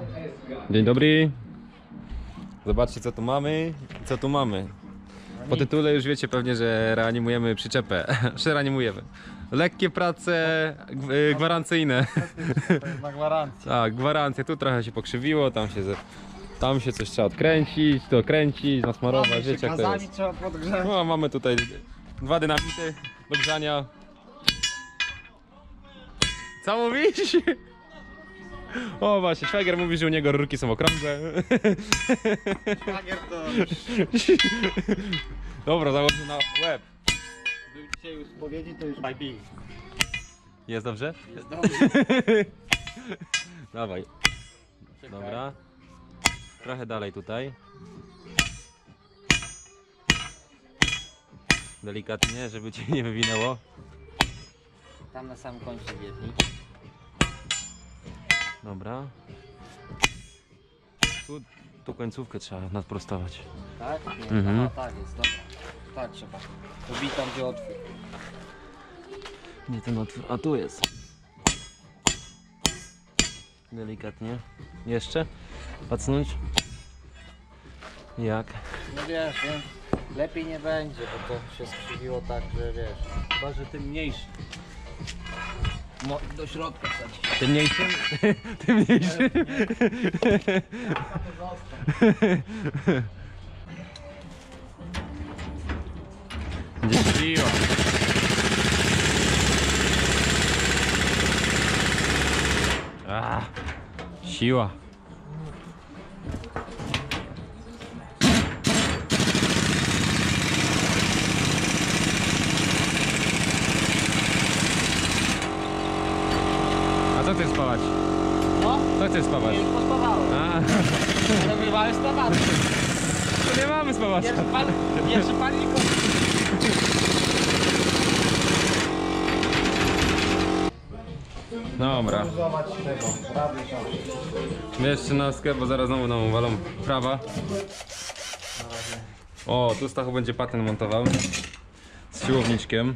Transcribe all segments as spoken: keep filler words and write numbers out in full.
Dzień dobry. Zobaczcie co tu mamy i co tu mamy. Po tytule już wiecie pewnie, że reanimujemy przyczepę. Reanimujemy. Lekkie prace gwarancyjne. To jest na gwarancję. Tak, gwarancje. Tu trochę się pokrzywiło, tam się, tam się coś trzeba odkręcić, to kręcić, nasmarować, wiecie jak to jest. Trzeba podgrzać. No, mamy tutaj dwa dynamity do grzania. Co mówisz? O właśnie, szwagier mówi, że u niego rurki są okrągłe. Szwagier to... Dobra, założę na łeb. Był dzisiaj już spowiedzi, to już baby. Jest dobrze? Jest dobrze. Dawaj. Dobra. Trochę dalej tutaj. Delikatnie, żeby cię nie wywinęło. Tam na samym końcu wiedni. Dobra. Tu, tu końcówkę trzeba nadprostować. Tak? Nie, Mhm. no, tak jest, dobra. Tak trzeba. To bij tam gdzie otwór. Nie ten otwór, a tu jest. Delikatnie. Jeszcze? Pacnąć? Jak? No wiesz, nie? Lepiej nie będzie, bo to się skrzywiło tak, że wiesz. Chyba, że tym mniejszy. Mo do środka wsadzić. Tym mniejszym? Tym mniejszym? Będzie siła. A, siła. A co chcesz spawać? No? Co chcesz spawać? Już pospawałem. A, Ale wyrwałem spawany. to nie mamy spawacza. Pierwszy pan, pierwszy paniku. Dobra. Zobacz tego, prawy Wiesz trzynastkę, bo zaraz znowu nam walą prawa. O, tu Stachu będzie patent montował z siłowniczkiem.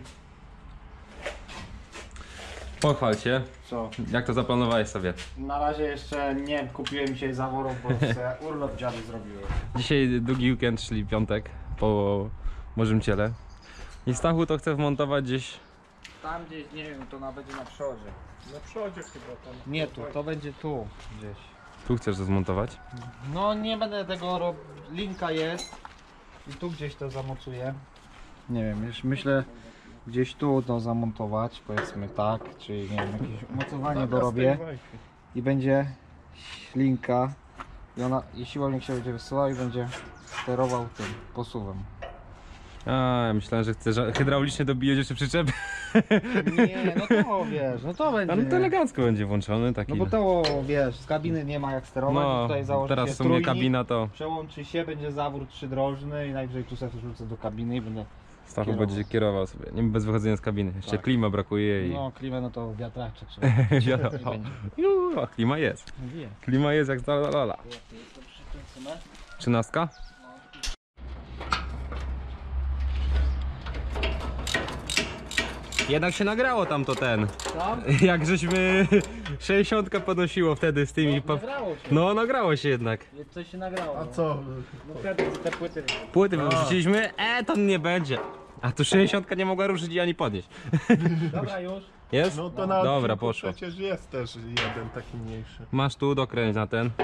Pochwal się, Co? jak to zaplanowałeś sobie? Na razie jeszcze nie kupiłem dzisiaj zaworów, bo sobie urlop dziady zrobiłem. Dzisiaj długi weekend, czyli piątek po Bożym Ciele. I Stachu to chce wmontować gdzieś. Tam gdzieś, nie wiem, to nawet będzie na przodzie. Na przodzie chyba tam. Nie tu, to będzie tu gdzieś. Tu chcesz to zmontować? No nie będę tego robił, linka jest i tu gdzieś to zamocuję. Nie wiem, już myślę gdzieś tu to zamontować, powiedzmy tak, czyli nie wiem, jakieś umocowanie dorobię i będzie linka i ona, i siłownik się będzie wysyłał i będzie sterował tym posuwem. A, ja myślałem, że chcesz hydraulicznie dobijać jeszcze przyczepę. Nie, no to wiesz, no to będzie. A no to elegancko będzie włączony taki. No bo to wiesz, z kabiny nie ma jak sterować, No, tutaj założy teraz się w sumie trójnik, kabina to przełączy się, będzie zawór trzydrożny i najwyżej tu sobie wrzucę do kabiny i będę... Stachu kierował. będzie kierował sobie, nie bez wychodzenia z kabiny. Jeszcze Tak. klima brakuje i... No klimę, no to wiatraczek trzeba. Wiadomo. Nie będzie. Ju, a klima jest. Mówię. Klima jest jak ta lala. Trzynastka? Jednak się nagrało tam to ten. Tam? Jak żeśmy sześćdziesiątkę podnosiło wtedy z tymi. pa- Nagrało się. No nagrało się jednak. Coś się nagrało. A co? No te, te płyty. Płyty wyrzuciliśmy, e to nie będzie. A tu sześćdziesiątka nie mogła ruszyć ani podnieść. Dobra już. Jest? No to na Dobra, odcinku poszło. przecież jest też jeden taki mniejszy. Masz tu dokręć na ten.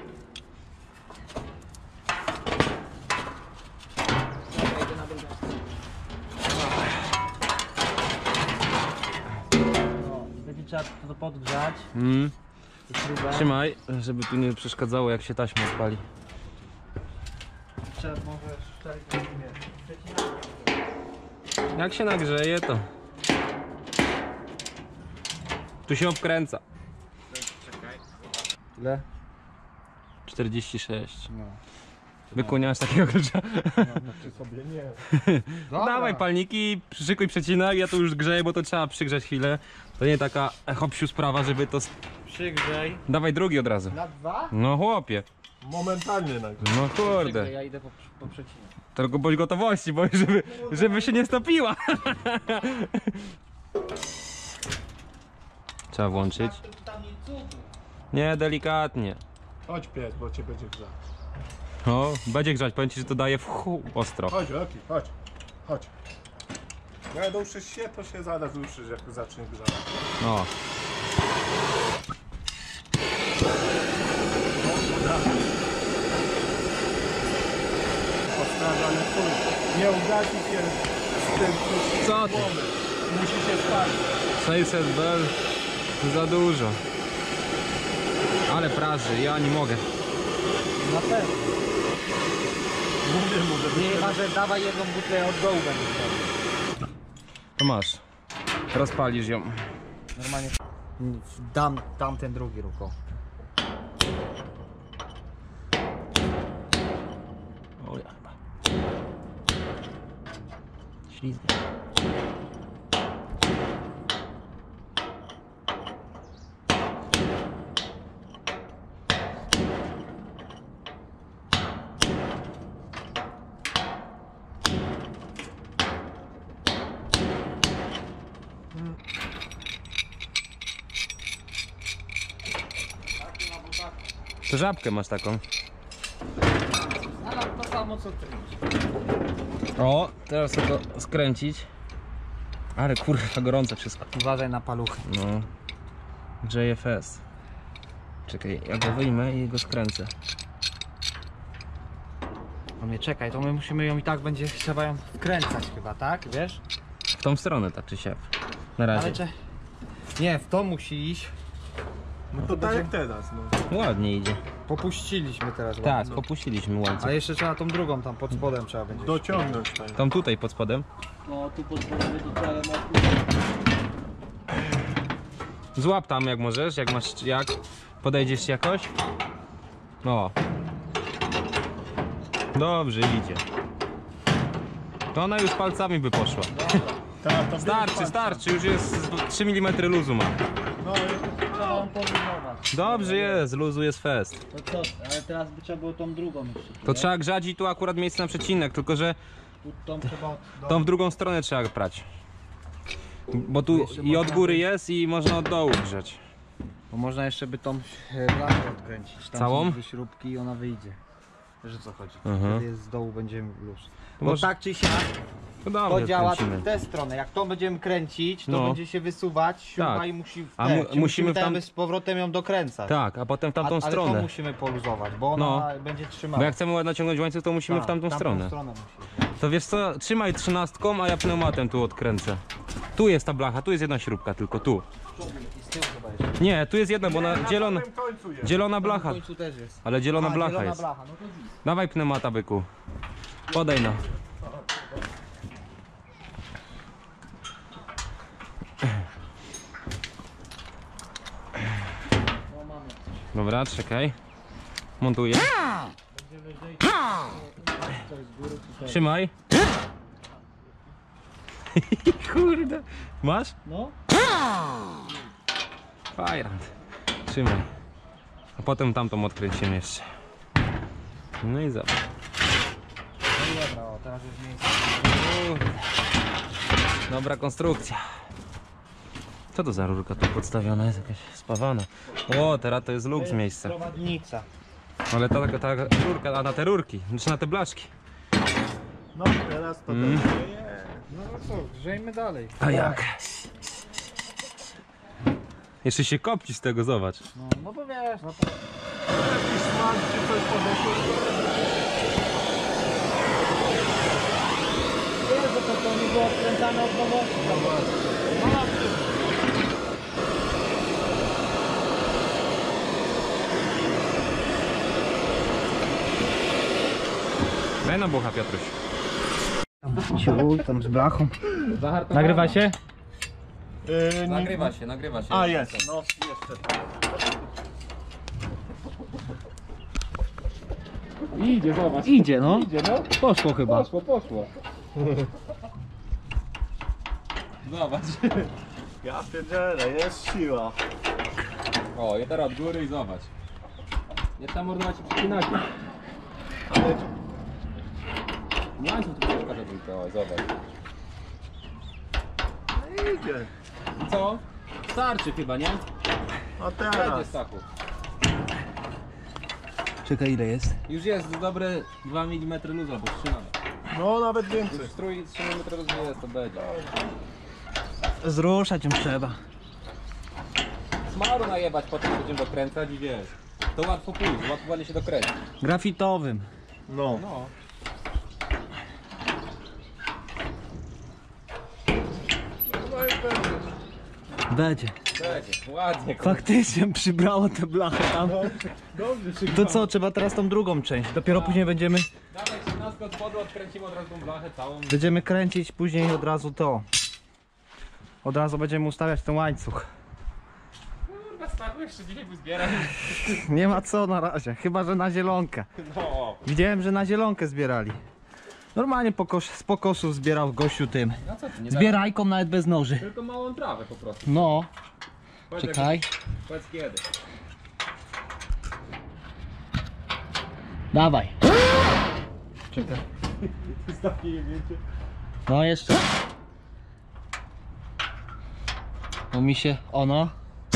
Dobra, idę na drugą stronę. No, będzie trzeba to podgrzać. Mm. Śrubę. Trzymaj, żeby tu nie przeszkadzało jak się taśma spali. Trzeba może szczelkę, nie. Jak się nagrzeje to tu się obkręca. Ile? czterdzieści sześć. No. Wykłoniasz takiego klucza. Czy sobie nie? Dobra. Dawaj palniki, przyszykuj przecinak, ja tu już grzeję, bo to trzeba przygrzać chwilę. To nie taka hopsiu sprawa, żeby to... Przygrzej. Dawaj drugi od razu. Na dwa? No chłopie. Momentalnie nagle. No kurde. Przygrzej, ja idę po, po przecinek. Tylko bądź gotowości, bo żeby, żeby się nie stopiła. Trzeba włączyć. Nie, delikatnie. Chodź pies, bo cię będzie grzać. No, będzie grzać, powiem ci, że to daje w chu ostro. Chodź, Roki, chodź. Chodź. Jak duszysz się, to się zaraz ruszysz, jak zacznie grzać. No. Odstradzany pół. Nie ugasi się z tym, Co ty? musi się spalić. sześćset bel za dużo. Ale praży, ja nie mogę. Na pewno. Mówię mu, żeby Nie, chyba, że dawaj jedną butlę od dołu będzie. To masz. Rozpalisz ją. Normalnie dam tamten drugi ruko. O ja chyba. Ślizgę. To żabkę masz taką. Ale to samo co ty. O, teraz to skręcić. Ale kurwa, gorące wszystko. Uważaj na paluchy. No. J F S. Czekaj, ja go wyjmę i go skręcę. No mnie czekaj, to my musimy ją i tak będzie trzeba ją wkręcać chyba, tak? Wiesz? W tą stronę tak czy siak. Na razie. Ale cze... Nie, w to musi iść. No to tak jak teraz, no. Ładnie idzie. Popuściliśmy teraz. Tak, ładnie. popuściliśmy łańcuch. A jeszcze trzeba tą drugą tam pod spodem trzeba będzie. Dociągnąć tak. Tam tutaj pod spodem. No tu pod spodem to trzeba Złap tam jak możesz, jak masz jak. Podejdziesz ci jakoś. No. Dobrze idzie. To ona już palcami by poszła. Ta, to Starczy, starczy, już jest trzy milimetry luzu ma. No, trzeba ją poluzować. Dobrze jest, luzu jest fest. To co? Ale teraz by trzeba było tą drugą jeszcze. To trzeba grzać i tu akurat miejsce na przecinek, tylko że Tu, tą trzeba... tą w drugą stronę trzeba prać. Bo tu i od góry jest i można od dołu grzać. Bo można jeszcze by tą e, blachę odkręcić. Tam Całą? są dwie śrubki i ona wyjdzie. Wiesz o co chodzi? Mhm. Wtedy z dołu będziemy w luz. To Bo może- tak czy siak To to dobrze, działa kręcimy. w tę stronę. Jak to będziemy kręcić, to No. będzie się wysuwać śruba Tak. i musi w A te, mu- czyli musimy w tam tam- z powrotem ją dokręcać. Tak, a potem w tamtą a, ale stronę. to musimy poluzować, bo ona No. będzie trzymała. Bo jak chcemy ładnie naciągnąć łańcuch, to musimy Tak, w tamtą stronę. stronę musi. To wiesz co, trzymaj trzynastką, a ja pneumatem tu odkręcę. Tu jest ta blacha, tu jest jedna śrubka, tylko tu. I z tyłu chyba jeszcze. Nie, tu jest jedna, bo ona dzielona, Na samym końcu jest. dzielona Na blacha. końcu też jest. Ale dzielona A, blacha zielona jest. blacha, no to nic. Dawaj pneumata, byku. Podaj no. No mamy. Dobra, czekaj. Montuję. Będzie lżej. Coś z góry, tutaj. Trzymaj. Kurde. Masz? No. Fajrant. Trzymaj. A potem tamtą odkręcimy jeszcze. No i zobacz. No i dobra, o, teraz już miejsce. Kurde. Dobra konstrukcja. Co to za rurka tu podstawiona? Jest jakaś spawana. O, teraz to jest luks miejsce. Prowadnica. Ale ta, ta, ta rurka, a na te rurki, czy na te blaszki. No, teraz to Mm. dobrze jest. No co, grzejmy dalej. A jak? Jeszcze się kopci z tego, zobacz. No, no bo wiesz, no to... Jakiś smak czy coś podeszło. Wiesz, że to, to nie było odkręcane od nowości. No, Daj na bucha, Piotruś. Ciul, tam z blachą. Nagrywa się? Yy, nie- Nagrywa się, nagrywa się. A jest, no jeszcze tak. Idzie, zobacz. Idzie, no. Idzie, no. Poszło chyba. Poszło, poszło. Zobacz. Ja pierdzielę, jest siła. O, i teraz od góry i zobacz. Nie trzeba mordować i przycinać. Ale Łańcuch tu przeszkadza tylko, o, zobacz. idzie. Co? Starczy chyba, nie? A Będzie teraz. Stachu. Czekaj, ile jest? Już jest dobre dwa milimetry luzu, albo trzy nawet. No nawet więcej. Strój trzy milimetry luzu jest, to będzie. Zruszać ją trzeba. Smaru najebać, potem będziemy dokręcać i wiesz. To łatwo pójść, łatwo ładnie się dokręcić. Grafitowym. No. No. No i będzie. Będzie. Będzie, ładnie. kurwa. Faktycznie przybrało te blachy tam. Dobrze się To co, trzeba teraz tą drugą część. Dopiero później będziemy, Dawaj trzynastkę od spodu, odkręcimy od razu tą blachę całą. będziemy kręcić później od razu to. Od razu będziemy ustawiać ten łańcuch. Kurwa, stachu jeszcze dzisiaj pozbierać. Nie ma co na razie, chyba że na zielonkę. No. Widziałem, że na zielonkę zbierali. Normalnie po kosz, z pokosów zbierał gościu tym. No co ty, nie Zbierajką nawet bez noży. Tylko małą trawę po prostu. No, Powiedz, czekaj. jak- Powiedz kiedy. Dawaj. Czekaj. No jeszcze. Bo mi się ono.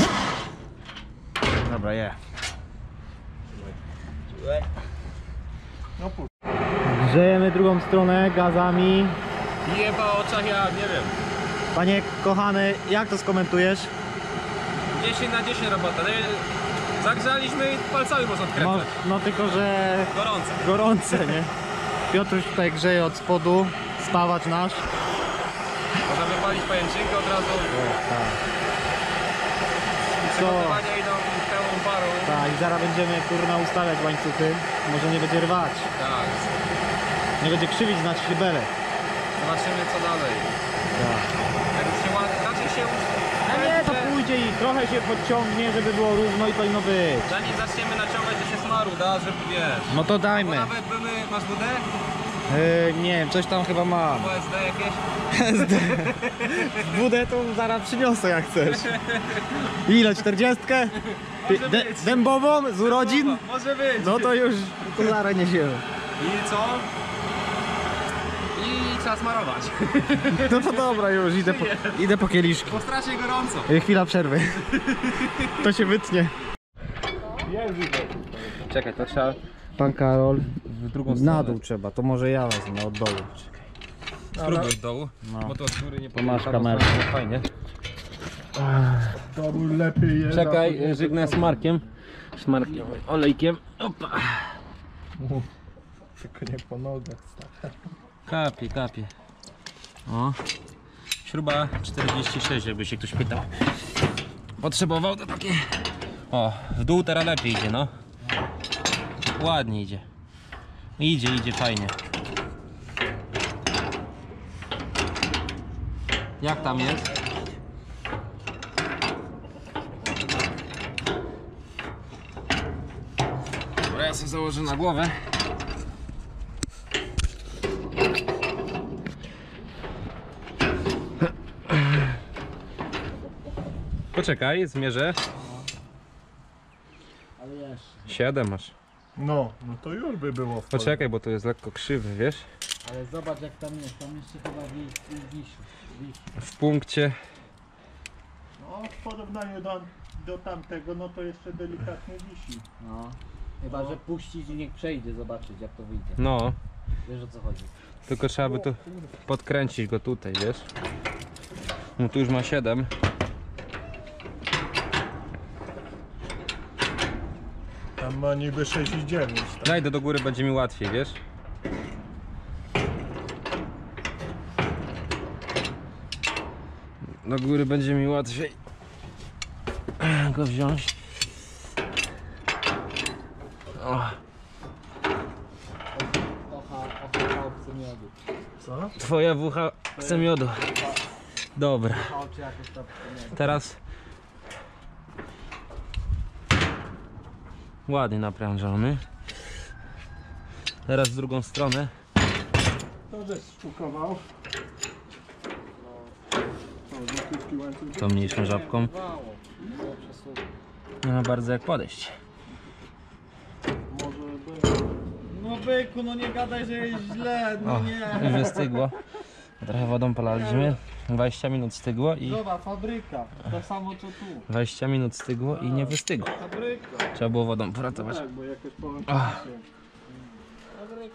Dobra, je. No pół. Grzejemy drugą stronę gazami. Jeba o oczach, ja nie wiem. Panie kochany, jak to skomentujesz? dziesięć na dziesięć robota. Nie- Zagrzaliśmy i palcami można No, odkręcać. no tylko, że Gorące. gorące, nie? Piotruś tutaj grzeje od spodu, spawacz nasz. Można wypalić pajęczynkę od razu. Co? Przygotowania idą pełną parą. Tak, i zaraz będziemy kurna ustawiać łańcuchy. Może nie będzie rwać. Tak. Nie będzie krzywić na szybelek. Zobaczymy co dalej. Tak. Jak już się ładnie, raczej się już... A nie, to pójdzie i trochę się podciągnie, żeby było równo i powinno być. Zanim zaczniemy naciągać, to się smaru da, żeby wiesz. No to Bo dajmy. nawet były, masz W D? Yy, nie wiem, coś tam chyba mam. Bo S D jakieś? W D to zaraz przyniosę jak chcesz. Ile? czterdziestkę? Może De być. dębową z urodzin? Może być. No to już to zaraz niesiemy. I co? I trzeba smarować. No to dobra już, idę po, idę po kieliszki. Bo strasznie gorąco. Yy, Chwila przerwy. To się wytnie. Czekaj, to trzeba Pan Karol, w drugą na dół trzeba, to może ja wezmę od dołu. Spróbuj od dołu, No. bo to od góry nie To masz powinno. kamerę. Fajnie. To był lepiej jest. Czekaj, żygnę smarkiem. Smarkiem, olejkiem. Opa. Tylko nie po nogach stać. Kapie, kapie. O. Śruba czterdzieści sześć, jakby się ktoś pytał. Potrzebował to takie... O, w dół teraz lepiej idzie, no. Ładnie idzie. Idzie, idzie fajnie. Jak tam jest? Dobra, ja sobie założę na głowę. Poczekaj, zmierzę. Ale jeszcze. siedem masz. No, no to już by było w Poczekaj, bo to jest lekko krzywy, wiesz? Ale zobacz jak tam jest, tam jeszcze chyba wisi. wisi. W punkcie. No, w porównaniu do, do tamtego, no to jeszcze delikatnie wisi. No. Chyba, że puścić i niech przejdzie, zobaczyć jak to wyjdzie. No, Wiesz o co chodzi. tylko trzeba by tu podkręcić go tutaj, wiesz? No tu już ma siedem. Tam ma niby sześć i dziewięć. Tak? Zajdę do góry, będzie mi łatwiej, wiesz? Do góry będzie mi łatwiej go wziąć. O, Ocha, ocha obcy miodu. Co? twoja wucha chce miodu. Dobra, Ocha oczy jakoś tam miodu. teraz ładnie naprężony. Teraz w drugą stronę. To żeś sztukował. No, złotówki łańcuch. Tą mniejszą żabką. Mało. Było przesuwa. Nie ma bardzo jak podejść. Może będzie. No byku, no nie gadaj, że jest źle, no O, nie. już wystygło. Trochę wodą polaliśmy. dwadzieścia minut stygło i... Zobacz, fabryka, to samo co tu. dwadzieścia minut stygło i nie wystygło. Fabryka. Trzeba było wodą poratować. Tak, bo jakoś połączenie się. Fabryka.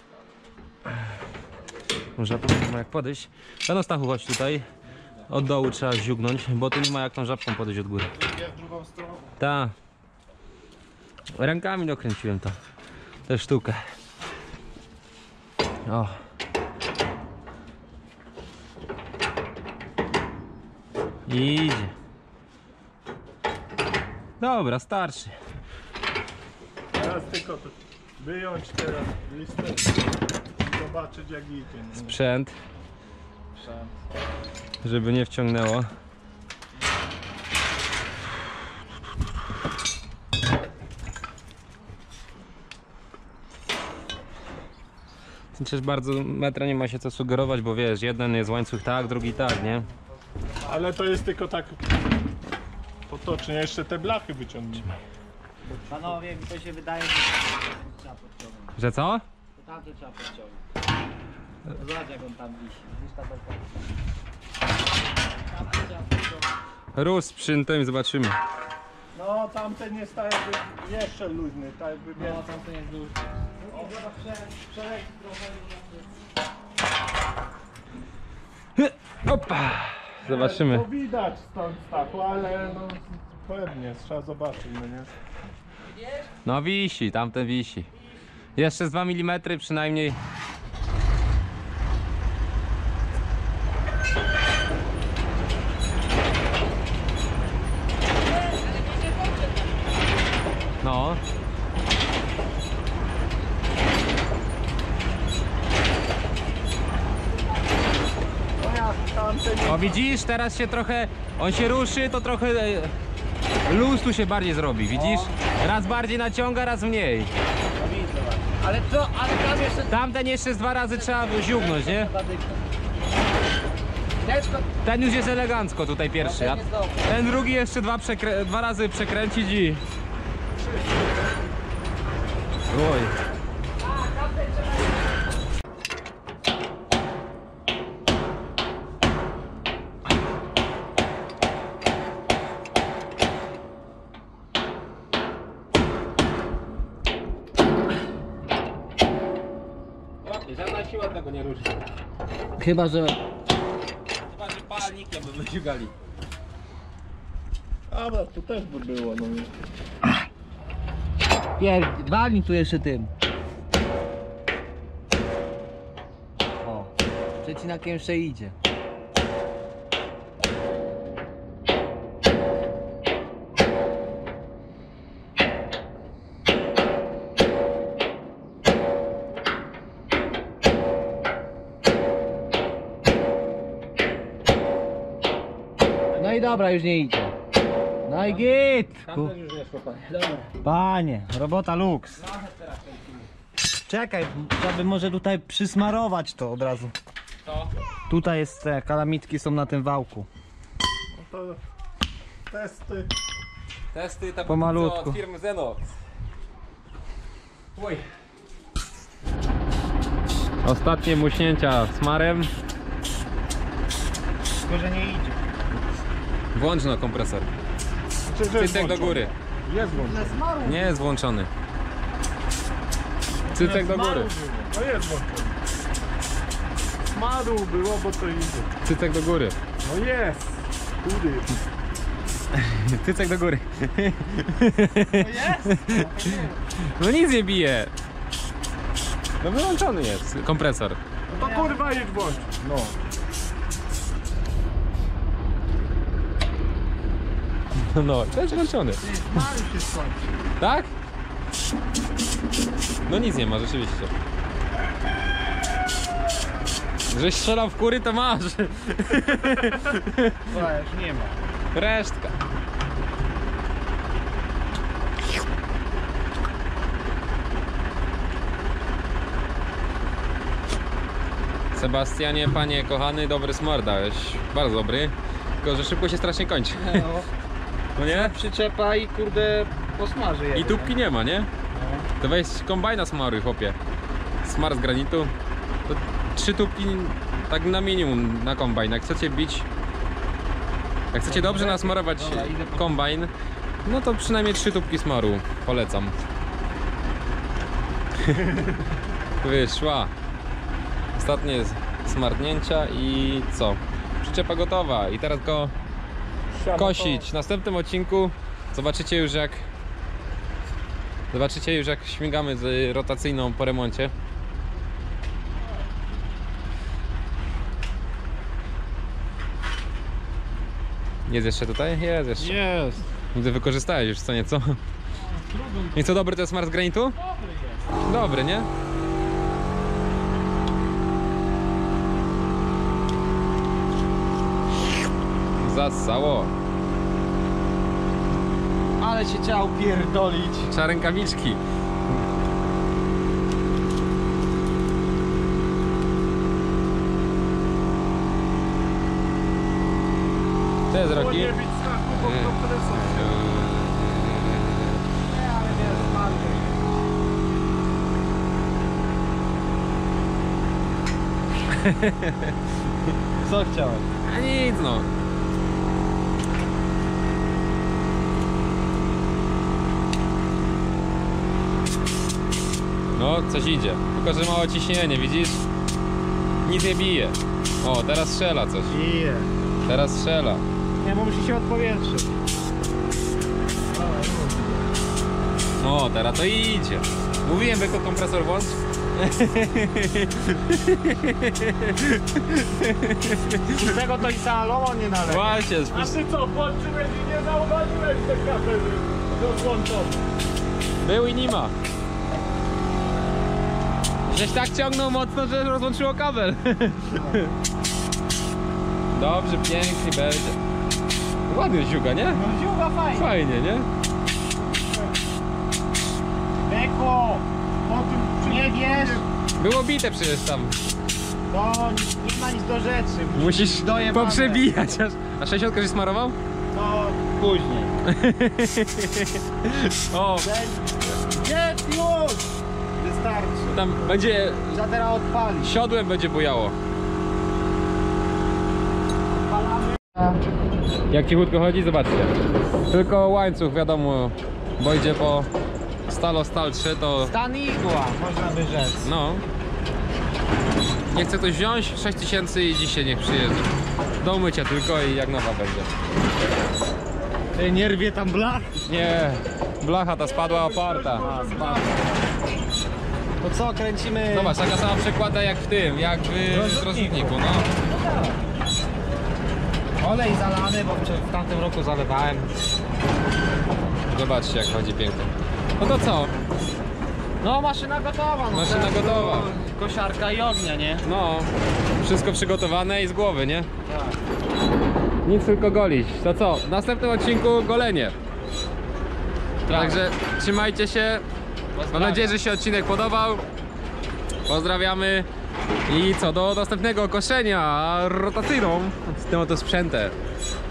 Może tu nie ma jak podejść. No, no Stachu, chodź tutaj. Od dołu trzeba ziugnąć, bo tu nie ma jak tą żabką podejść od góry. Idzie w drugą stronę. Ta. Rękami dokręciłem to. Tę sztukę. O. Idzie. Dobra, starczy. Teraz tylko wyjąć teraz listę i zobaczyć jak idzie. Nie? Sprzęt, Sprzęt. żeby nie wciągnęło. Przecież bardzo metra nie ma się co sugerować, bo wiesz, jeden jest łańcuch tak, drugi tak, nie? Ale to jest tylko tak potocznie, jeszcze te blachy wyciągnijmy. Panowie, mi to się wydaje, że trzeba podciągnąć. Że co? To tamto trzeba podciągnąć. Zobacz jak on tam wisi. Widzisz ta belka? Tamto trzeba podciągnąć. Róz sprzętem, zobaczymy. No tamten jest tak jakby jeszcze luźny, tak jakby No, więcej. tamto jest duży. O, zobacz, prze- przeleci trochę. Opa! Zobaczymy. To widać stąd Stachu, ale no pewnie, trzeba zobaczyć, no nie? No wisi, tamten wisi. Jeszcze z dwa milimetry przynajmniej. No. No jak tamten O widzisz, teraz się trochę, on się ruszy, to trochę e, luz tu się bardziej zrobi, widzisz? Raz bardziej naciąga, raz mniej. Ale co, ale tam jeszcze... Tamten jeszcze z dwa razy trzeba ziugnąć, nie? Teczko, Ten już jest elegancko tutaj pierwszy, a jest dobry. ten drugi jeszcze dwa, przekrę- dwa razy przekręcić i... Oj. Żadna siła tego nie ruszy. Chyba, że... Chyba, że palnikiem by wyciągali. A no, to też by było, no nie? Pier... walnij tu jeszcze tym. O, przecinakiem jeszcze idzie. No i dobra, już nie idzie. No i git! Ku- Tamten już nie spokojnie. Panie, robota luks. Czekaj, trzeba by może tutaj przysmarować to od razu. To? Tutaj jest te kalamitki są na tym wałku. No to testy. Testy ta Pomalutku. od firmy Zenox. Oj. Ostatnie muśnięcia smarem. Tylko, że nie idzie. Włącz no kompresor. Czy, że jest Cycek do włączony? góry. Jest włączony. Nie jest włączony. Cycek do góry. Smaru było. No jest włączony. Smaru było, bo to idzie. Cycek do góry. No jest. Kudy. Cycek do góry. No jest! No nic nie bije. No wyłączony jest kompresor. No to kurwa idź włącz. No. No, to jest włączony. Smaru się skończy. Tak? No nic nie ma, rzeczywiście. Żeś strzelał w kury, to masz. Słuchaj, już nie ma. Resztka. Sebastianie, panie kochany, dobry smar dałeś. Bardzo dobry. Tylko, że szybko się strasznie kończy. No, No nie? przyczepa i kurde posmaży je. I tubki nie ma, nie? To weź kombajna smaruj, chłopie. Smar z granitu. To trzy tubki tak na minimum na kombajn. Jak chcecie bić Jak chcecie dobrze nasmarować kombajn, no to przynajmniej trzy tubki smaru. Polecam. Wyszła. Ostatnie smartnięcia i co? Przyczepa gotowa i teraz go kosić. W następnym odcinku zobaczycie już jak Zobaczycie już jak śmigamy z rotacyjną po remoncie. Jest jeszcze tutaj? Jest jeszcze. Jest. Widzę, wykorzystałeś już co nieco. I co, dobry to jest smar z granitu? Dobry jest. Dobry, nie? Zasało. Ale się chciał pierdolić. Trzeba rękawiczki. Co jest Roki? Nie bić znaku, bo to presją się. Nie, ale nie jest marny. Co chciałem? A nic no. No, coś idzie. Tylko, że mało ciśnienie, widzisz? Nic nie bije. O, teraz strzela coś. Bije. Teraz strzela. Nie, bo musi się odpowietrzyć. O, teraz to idzie. Mówiłem, by to kompresor włącz. Z tego to i salomon nie należy. Właśnie, A spuść... ty co, włączyłeś i nie zauważyłeś te kamery rozłączone. Był i nie ma. Żeś tak ciągnął mocno, że rozłączyło kabel. Dobrze, pięknie będzie. Ładnie ziuga, nie? No dziuba fajnie. Fajnie, nie? Beko, po tym nie wiesz, Było bite przecież tam. to nie ma nic do rzeczy. Musisz dojebane. poprzebijać aż. A sześćdziesiątka się smarował? To później. O, Jest już! Wystarczy. tam będzie... Trzeba teraz odpalić. Siodłem będzie bujało. Odpalamy. Jak cichutko chodzi, zobaczcie. Tylko łańcuch, wiadomo, bo idzie po stalo stal trzy, to Stan igła, można by rzec. no. Nie chce ktoś wziąć? sześć tysięcy i dzisiaj niech przyjedzie. Do umycia tylko i jak nowa będzie. Ty nie rwie tam blach? Nie, blacha ta spadła oparta. To co, kręcimy? Zobacz, taka sama przekłada jak w tym, jak w rozrzutniku, no. Olej zalany, bo w tamtym roku zalewałem. Zobaczcie jak chodzi pięknie. No to co? No maszyna gotowa. No, Maszyna teraz gotowa. tylko Kosiarka i ognia, nie? No, wszystko przygotowane i z głowy, nie? Tak. Nic tylko golić. To co? W następnym odcinku golenie. Także trzymajcie się. Mam nadzieję, że się odcinek podobał. Pozdrawiamy. I co? Do następnego koszenia rotacyjną z tym oto sprzętem.